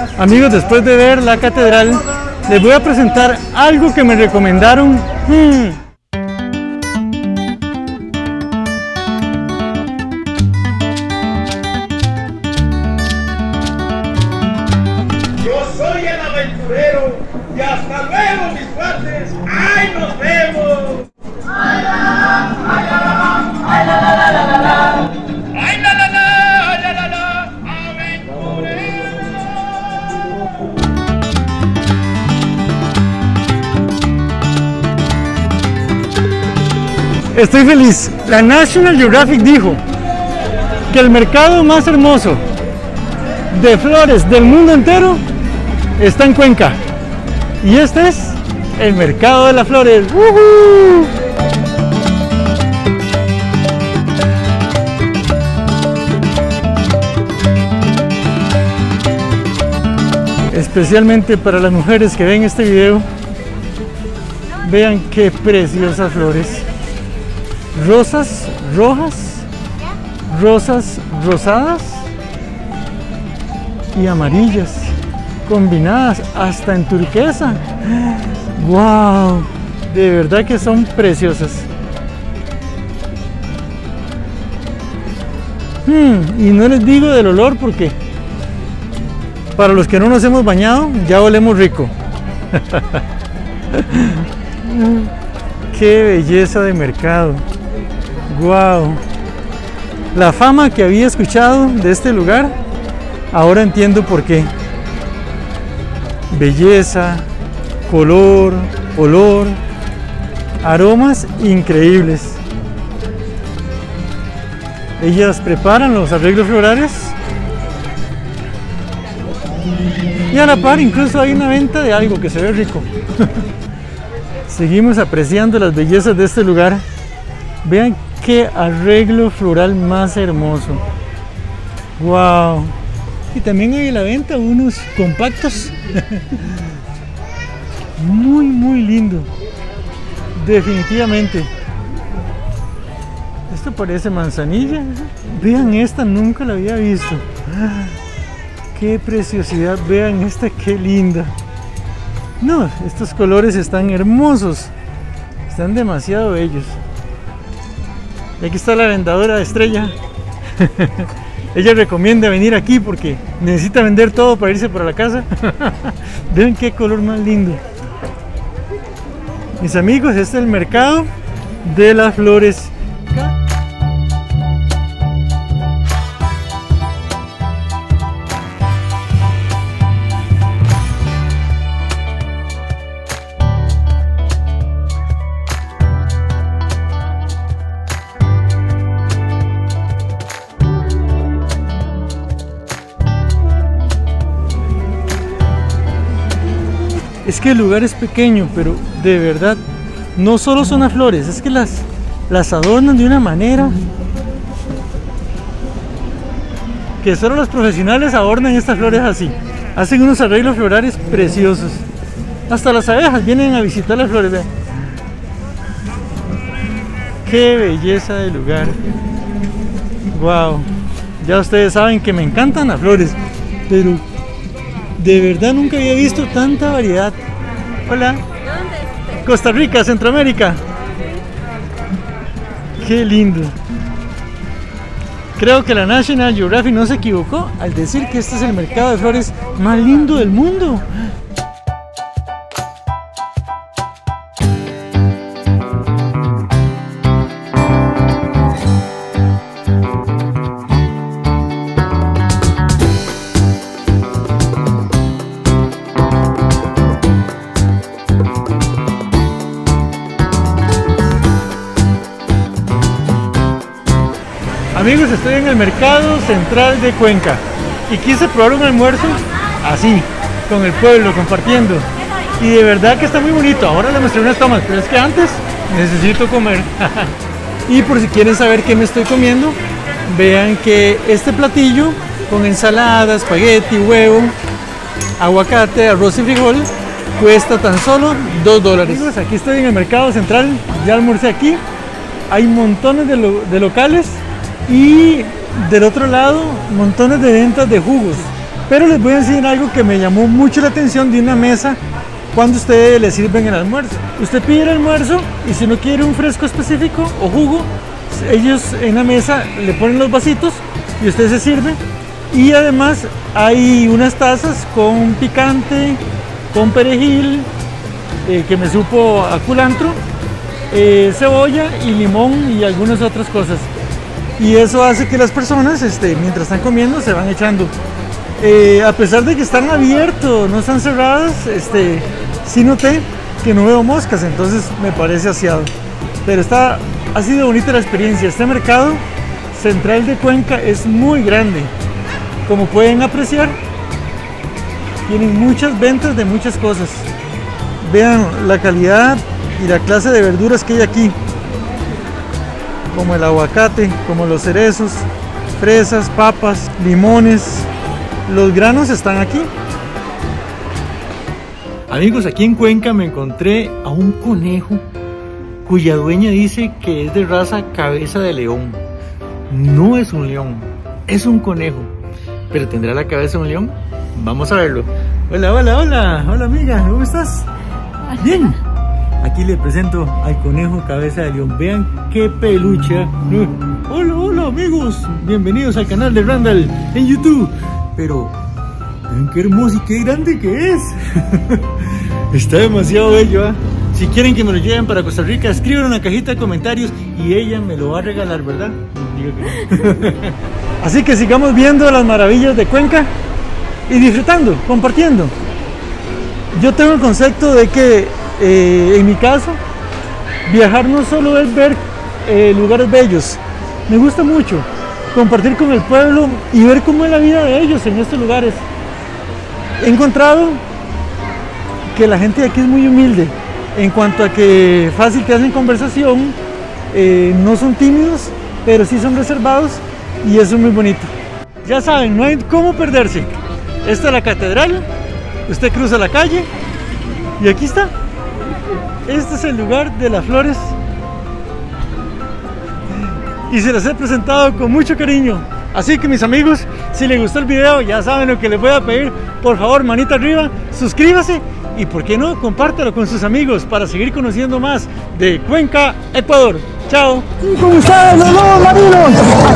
Amigos, después de ver la catedral, les voy a presentar algo que me recomendaron. Yo soy el aventurero y hasta luego, mis cuates. ¡Ay, nos vemos! ¡Ay, la, la, la! ¡Ay, la, la, la! ¡Ay, la, la, la, la, la, la! ¡Ay, la, la, la! ¡Ay, la, la, la! ¡Aventurero! Estoy feliz. La National Geographic dijo que el mercado más hermoso de flores del mundo entero está en Cuenca. Y este es el mercado de las flores. ¡Woohoo! Especialmente para las mujeres que ven este video, vean qué preciosas flores. Rosas rojas, rosas rosadas y amarillas, combinadas hasta en turquesa. ¡Wow! De verdad que son preciosas. Y no les digo del olor porque para los que no nos hemos bañado ya olemos rico. ¡Qué belleza de mercado! ¡Wow! La fama que había escuchado de este lugar, ahora entiendo por qué. Belleza, color, olor, aromas increíbles. Ellas preparan los arreglos florales y a la par incluso hay una venta de algo que se ve rico. Seguimos apreciando las bellezas de este lugar. Vean qué arreglo floral más hermoso. ¡Wow! Y también hay a la venta unos compactos. Muy, muy lindo. Definitivamente. Esto parece manzanilla. Vean esta, nunca la había visto. ¡Qué preciosidad! Vean esta, qué linda. No, estos colores están hermosos. Están demasiado bellos. Y aquí está la vendedora estrella. Ella recomienda venir aquí porque necesita vender todo para irse para la casa. Vean qué color más lindo. Mis amigos, este es el mercado de las flores. Es que el lugar es pequeño, pero de verdad no solo son las flores, es que las adornan de una manera que solo los profesionales adornan estas flores así. Hacen unos arreglos florales preciosos. Hasta las abejas vienen a visitar las flores. Vean. Qué belleza de lugar. Wow. Ya ustedes saben que me encantan las flores, pero de verdad nunca había visto tanta variedad. Hola. ¿Dónde? Costa Rica, Centroamérica. Qué lindo. Creo que la National Geographic no se equivocó al decir que este es el mercado de flores más lindo del mundo. Amigos, estoy en el mercado central de Cuenca y quise probar un almuerzo así, con el pueblo, compartiendo. Y de verdad que está muy bonito. Ahora les mostré unas tomas, pero es que antes necesito comer. Y por si quieren saber qué me estoy comiendo, vean que este platillo con ensalada, espagueti, huevo, aguacate, arroz y frijol cuesta tan solo $2. Amigos, aquí estoy en el mercado central, ya almorcé aquí. Hay montones de locales y del otro lado montones de ventas de jugos. Pero les voy a enseñar algo que me llamó mucho la atención de una mesa cuando ustedes le sirven el almuerzo. Usted pide el almuerzo y si no quiere un fresco específico o jugo, ellos en la mesa le ponen los vasitos y usted se sirve. Y además hay unas tazas con picante, con perejil, que me supo a culantro, cebolla y limón y algunas otras cosas. Y eso hace que las personas, mientras están comiendo, se van echando. A pesar de que están abiertos, no están cerradas, sí noté que no veo moscas, entonces me parece aseado. Pero ha sido bonita la experiencia. Este mercado central de Cuenca es muy grande. Como pueden apreciar, tienen muchas ventas de muchas cosas. Vean la calidad y la clase de verduras que hay aquí, como el aguacate, como los cerezos, fresas, papas, limones. Los granos están aquí. Amigos, aquí en Cuenca me encontré a un conejo cuya dueña dice que es de raza cabeza de león. No es un león, es un conejo, pero ¿tendrá la cabeza de un león? Vamos a verlo. Hola, hola, hola, hola amiga, ¿cómo estás? Bien. Aquí le presento al conejo cabeza de león. Vean qué peluche. Hola, hola amigos, bienvenidos al canal de Randall en YouTube. Pero vean qué hermoso y qué grande que es. Está demasiado bello, ¿eh? Si quieren que me lo lleven para Costa Rica, escriban en la cajita de comentarios y ella me lo va a regalar, ¿verdad? Así que sigamos viendo las maravillas de Cuenca y disfrutando, compartiendo. Yo tengo el concepto de que en mi caso viajar no solo es ver lugares bellos. Me gusta mucho compartir con el pueblo y ver cómo es la vida de ellos en estos lugares. He encontrado que la gente de aquí es muy humilde en cuanto a que fácil te hacen conversación, no son tímidos, pero sí son reservados y eso es muy bonito. Ya saben, no hay cómo perderse. Esta es la catedral, usted cruza la calle y aquí está. Este es el lugar de las flores y se las he presentado con mucho cariño. Así que mis amigos, si les gustó el video, ya saben lo que les voy a pedir. Por favor, manita arriba, suscríbase y por qué no, compártelo con sus amigos para seguir conociendo más de Cuenca, Ecuador. Chao. ¿Cómo están los lobos marinos?